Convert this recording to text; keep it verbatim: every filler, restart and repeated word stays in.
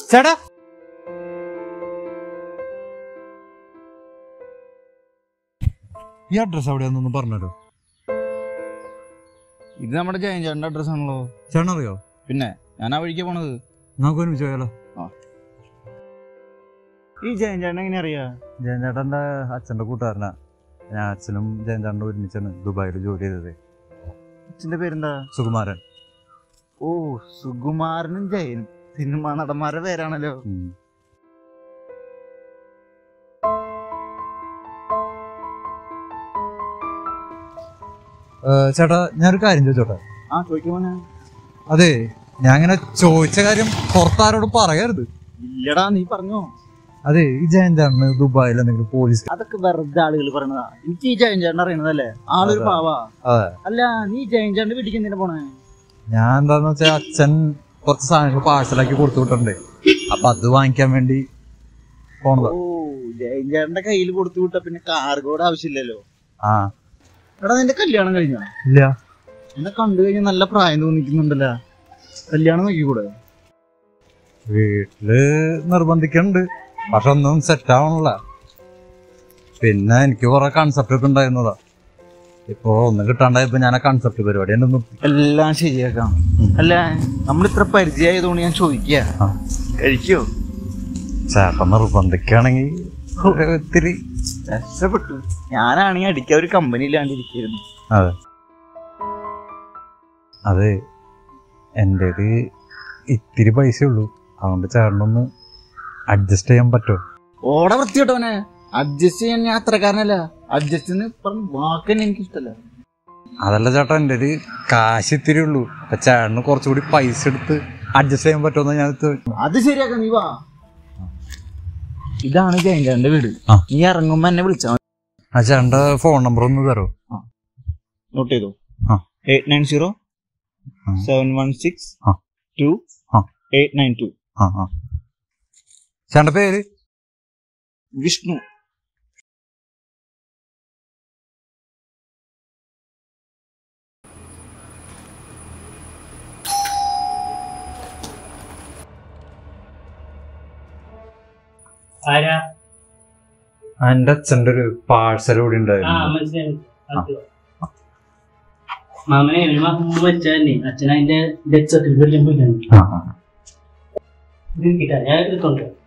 ചേട്ടാ ഈ അഡ്രസ് എവിടെയാന്നൊന്നും പറഞ്ഞല്ലോ. ഇത് നമ്മുടെ ജയൻ ചേട്ടന്റെ അഡ്രസ് ആണല്ലോ. ചേട്ടൻ അറിയോ? പിന്നെ ഞാൻ ആ വഴിക്കാ പോണത്. നമുക്ക് ഒരുമിച്ച് പോയാലോ? ഈ ജയൻ ചേട്ടൻ എങ്ങനെ അറിയാ? ജയൻ ചേട്ടന്റെ അച്ഛന്റെ കൂട്ടുകാരനാ. ഞാൻ അച്ഛനും ജയൻ ചേട്ടനും ഒരുമിച്ചാണ് ദുബായിൽ ജോലി ചെയ്തത്. അച്ഛന്റെ പേരെന്താ? സുകുമാരൻ. ഓ, സുകുമാരനും ജയനും സിനിമ നടന്മാരുടെ പേരാണല്ലോ. ചേട്ടാ ഞാനൊരു കാര്യം ചോദിച്ചോട്ടെ? ആ ചോദിക്കുമോനെ. അതെ, ഞാൻ ഇങ്ങനെ ചോദിച്ച കാര്യം പുറത്താരോട് പറയരുത്. ഇല്ലടാ, നീ പറഞ്ഞോ. അതെ, ഈ ജയൻ ചേട്ടന് ദുബായിൽ എന്തെങ്കിലും പോലീസ്? അതൊക്കെ വെറുതെ ആളുകൾ പറയണതാ. എനിക്ക് ഈ ജയൻ ചേട്ടൻ അറിയണതല്ലേ, ആളൊരു പാവാ. അല്ല, നീ ജയൻ ചേട്ടന്റെ വീട്ടിലേക്ക് എന്തിനാ പോണേ? ഞാൻ എന്താന്ന് വെച്ചാൽ അച്ഛൻ കുറച്ച് സാധനങ്ങൾ പാഴ്സലാക്കി കൊടുത്തു വിട്ടിട്ടുണ്ട്. അപ്പൊ അത് വാങ്ങിക്കാൻ വേണ്ടി പോണതാ. ഓ, ജയൻ ചേട്ടന്റെ കയ്യിൽ കൊടുത്തു വിട്ട പിന്നെ കാർഗോയുടെ ആവശ്യമില്ലല്ലോ. ആ എടാ, നിന്റെ കല്യാണം കഴിഞ്ഞോ? ഇല്ല. എന്നെ കണ്ടു കഴിഞ്ഞാൽ നല്ല പ്രായം തോന്നിക്കുന്നുണ്ടല്ലോ. കല്യാണം നോക്കിക്കൂടെ? വീട്ടില് നിർബന്ധിക്കുന്നുണ്ട്, പക്ഷെ ഒന്നും സെറ്റ് ആവണല്ല. പിന്നെ എനിക്ക് കുറെ കൺസെപ്റ്റ് ഒക്കെ ഉണ്ടായിരുന്നതാ. ഇപ്പൊ ഒന്നും കിട്ടാണ്ടായപ്പോ ഞാൻ ആ കൺസെപ്റ്റ് പരിപാടി എല്ലാം ശരിയാക്കാം. അല്ല, നമ്മളിത്ര പരിചയമായതുകൊണ്ട് ഞാൻ ചോദിക്കുക, കഴിക്കോ? ചേട്ടൻ നിർബന്ധിക്കുകയാണെങ്കിൽ ഇത്തിരി രക്ഷപ്പെട്ടു. ഞാനാണെങ്കിൽ അടിക്കാൻ ഒരു കമ്പനി ഇല്ലാണ്ടിരിക്കുന്നു. അതെ അതെ, എൻ്റെ ഇത്തിരി പൈസ ഉള്ളൂ. അതുകൊണ്ട് ചേട്ടനൊന്ന് അഡ്ജസ്റ്റ് ചെയ്യാൻ പറ്റുമോ? ഓടെ വൃത്തിയോട്ടവനെ. അഡ്ജസ്റ്റ് ചെയ്യാൻ ഞാൻ അത്രക്കാരനല്ല. അഡ്ജസ്റ്റ് പറഞ്ഞ വാക്കന്നെ എനിക്ക് ഇഷ്ടമല്ല. അതല്ല ചേട്ടാ, എൻ്റെ ഒരു കാശ് ഇത്തിരി ഉള്ളൂ. അപ്പൊ ചേട്ടന് കുറച്ചുകൂടി പൈസ എടുത്ത് അഡ്ജസ്റ്റ് ചെയ്യാൻ പറ്റുമെന്ന് ഞാൻ. അത് ശരിയാക്കാം, നീ വാ. ഇതാണ് ജയൻ ചേട്ടന്റെ വീട്. നീ ഇറങ്ങുമ്പോ എന്നെ വിളിച്ചാ മതി. ആ ചേട്ടന്റെ ഫോൺ നമ്പർ ഒന്ന് തരോ? നോട്ട് ചെയ്തോ. Eight nine zero seven one six two eight nine two. ചേട്ടന്റെ പേര്? വിഷ്ണു. എന്റെ അച്ഛന്റെ ഒരു പാഴ്സൽ കൂടി ഉണ്ടായിരുന്നു. മാമനെ ഒരു മാസം മുമ്പ് വെച്ചാൽ അച്ഛൻ അതിന്റെ ഡെത്ത് സർട്ടിഫിക്കറ്റ് ഞാൻ എടുത്തോണ്ട്